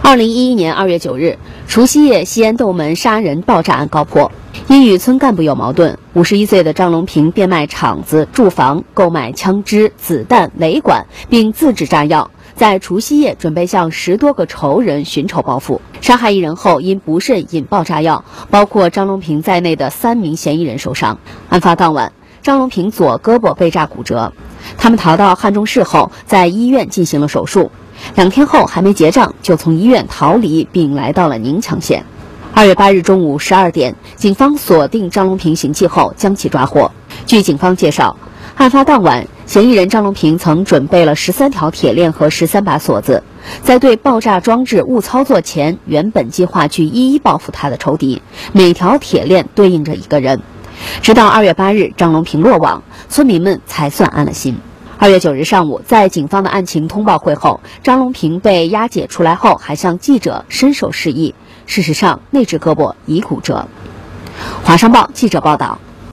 2011年2月9日，除夕夜西安斗门杀人爆炸案告破。因与村干部有矛盾，51岁的张龙平变卖厂子、住房，购买枪支、子弹、雷管，并自制炸药，在除夕夜准备向10多个仇人寻仇报复。杀害一人后，因不慎引爆炸药，包括张龙平在内的3名嫌疑人受伤。案发当晚，张龙平左胳膊被炸骨折，他们逃到汉中市后，在医院进行了手术。2天后还没结账，就从医院逃离，并来到了宁强县。2月8日中午12点，警方锁定张龙平行迹后将其抓获。据警方介绍，案发当晚，嫌疑人张龙平曾准备了13条铁链和13把锁子，在对爆炸装置误操作前，原本计划去一一报复他的仇敌，每条铁链对应着一个人。直到2月8日，张龙平落网，村民们才算安了心。2月9日上午，在警方的案情通报会后，张龙平被押解出来后，还向记者伸手示意。事实上，那只胳膊已骨折。华商报记者报道。